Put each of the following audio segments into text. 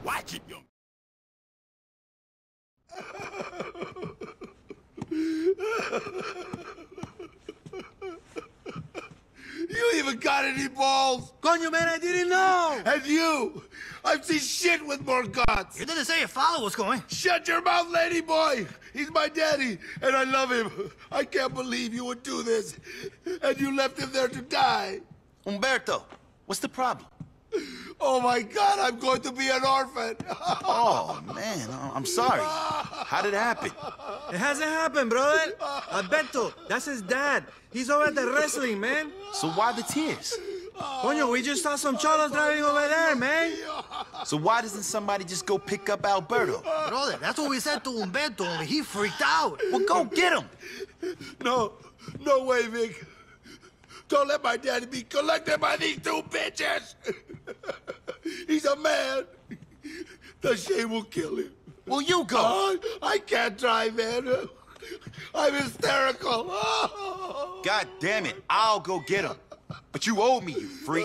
You even got any balls? Coño, man, I didn't know! And you! I've seen shit with more guts! You didn't say your father was going. Shut your mouth, lady boy! He's my daddy, and I love him. I can't believe you would do this. And you left him there to die. Umberto, what's the problem? Oh my God, I'm going to be an orphan. Oh, man, I'm sorry. How did it happen? It hasn't happened, brother. Alberto, that's his dad. He's over at the wrestling, man. So why the tears? Coño, we just saw some cholos driving over there, man. So why doesn't somebody just go pick up Alberto? Brother, that's what we said to Umberto, and he freaked out. Well, go get him. No way, Vic. Don't let my daddy be collected by these two bitches. He's a man. The shame will kill him. Well, you go. I can't drive, man. I'm hysterical. God damn it, I'll go get him. But you owe me, you freak.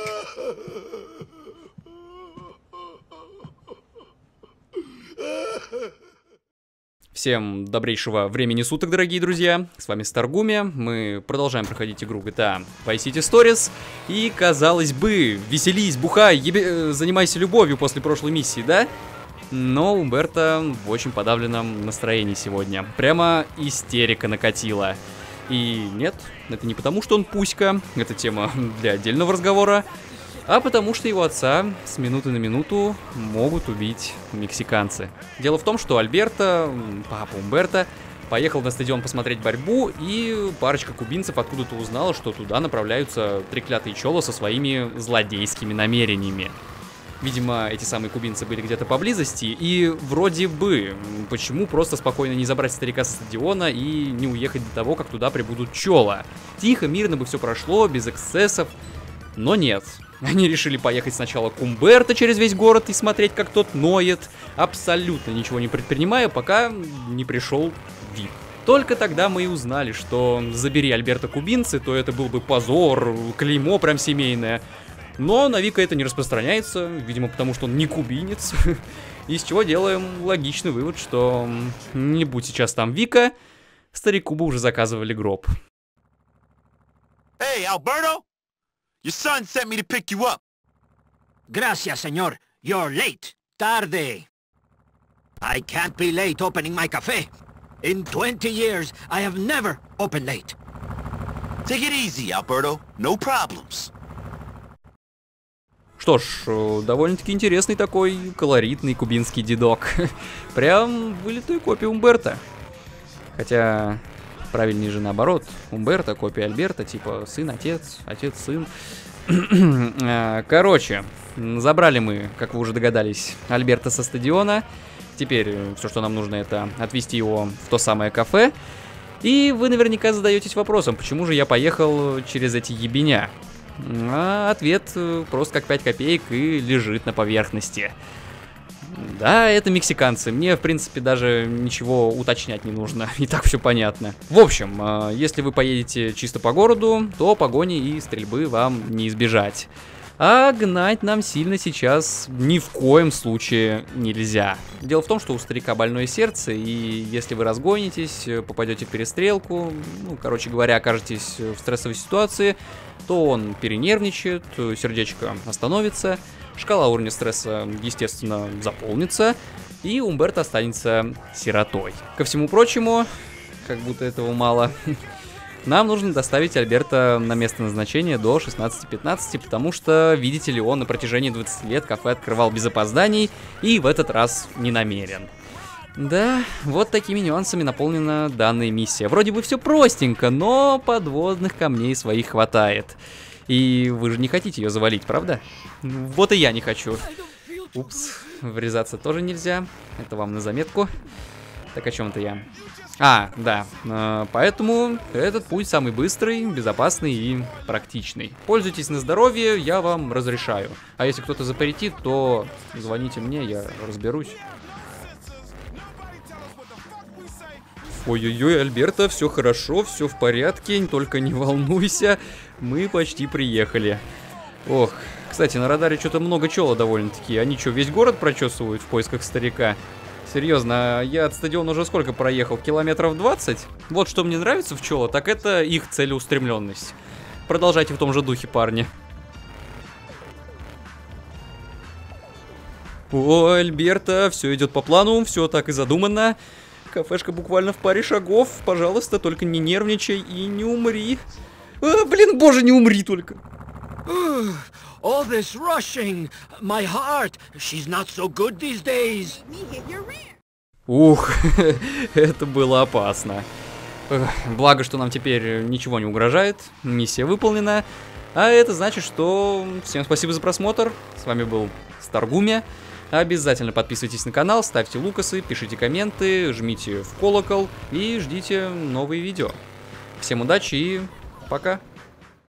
Всем добрейшего времени суток, дорогие друзья. С вами Старгуми. Мы продолжаем проходить игру GTA Vice City Stories. И, казалось бы, веселись, бухай, занимайся любовью после прошлой миссии, да? Но Умберто в очень подавленном настроении сегодня. Прямо истерика накатила. И нет, это не потому, что он пуська, это тема для отдельного разговора, а потому что его отца с минуты на минуту могут убить мексиканцы. Дело в том, что Альберто, папа Умберто, поехал на стадион посмотреть борьбу, и парочка кубинцев откуда-то узнала, что туда направляются треклятые чоло со своими злодейскими намерениями. Видимо, эти самые кубинцы были где-то поблизости, и вроде бы, почему просто спокойно не забрать старика со стадиона и не уехать до того, как туда прибудут чола? Тихо, мирно бы все прошло, без эксцессов, но нет. Они решили поехать сначала к Умберто через весь город и смотреть, как тот ноет, абсолютно ничего не предпринимая, пока не пришел Вик. Только тогда мы и узнали, что забери Альберто кубинцы, то это был бы позор, клеймо прям семейное. Но на Вика это не распространяется, видимо, потому что он не кубинец. Из чего делаем логичный вывод, что не будь сейчас там Вика, старику бы уже заказывали гроб. Hey, Alberto! Your son sent me to pick you up. Gracias, señor. You're late. Tarde. I can't be late opening my cafe. In 20 years, I have never opened late. Take it easy, Alberto. No problems. Что ж, довольно-таки интересный такой колоритный кубинский дедок. Прям вылитая копия Умберто. Хотя правильнее же наоборот. Умберто копия Альберто, типа сын-отец, отец-сын. Короче, забрали мы, как вы уже догадались, Альберто со стадиона. Теперь все, что нам нужно, это отвезти его в то самое кафе. И вы наверняка задаетесь вопросом, почему же я поехал через эти ебеня. А ответ просто как 5 копеек и лежит на поверхности. Да, это мексиканцы. Мне, в принципе, даже ничего уточнять не нужно. И так все понятно. В общем, если вы поедете чисто по городу, то погони и стрельбы вам не избежать. А гнать нам сильно сейчас ни в коем случае нельзя. Дело в том, что у старика больное сердце, и если вы разгонитесь, попадете в перестрелку, ну, короче говоря, окажетесь в стрессовой ситуации, то он перенервничает, сердечко остановится, шкала уровня стресса, естественно, заполнится, и Умберто останется сиротой. Ко всему прочему, как будто этого мало, нам нужно доставить Альберто на место назначения до 16:15, потому что, видите ли, он на протяжении 20 лет кафе открывал без опозданий и в этот раз не намерен. Да, вот такими нюансами наполнена данная миссия. Вроде бы все простенько, но подводных камней своих хватает. И вы же не хотите ее завалить, правда? Вот и я не хочу. Упс, врезаться тоже нельзя. Это вам на заметку. Так о чем-то я... да. Поэтому этот путь самый быстрый, безопасный и практичный. Пользуйтесь на здоровье, я вам разрешаю. А если кто-то запретит, то звоните мне, я разберусь. Ой-ой-ой, Альберто, все хорошо, все в порядке, только не волнуйся, мы почти приехали. Ох, Кстати, на радаре что-то много чела довольно-таки. Они что, весь город прочесывают в поисках старика? Серьезно, я от стадиона уже сколько проехал? Километров 20? Вот что мне нравится в чела, так это их целеустремленность. Продолжайте в том же духе, парни. О, Альберта, все идет по плану, все так и задумано. Кафешка буквально в паре шагов. Пожалуйста, только не нервничай и не умри. Блин, боже, не умри только. All this rushing. My heart, she's not so good these days. Ух, это было опасно. Благо, что нам теперь ничего не угрожает. Миссия выполнена. А это значит, что всем спасибо за просмотр. С вами был Старгуми. Обязательно подписывайтесь на канал, ставьте лукасы, пишите комменты, жмите в колокол и ждите новые видео. Всем удачи и пока!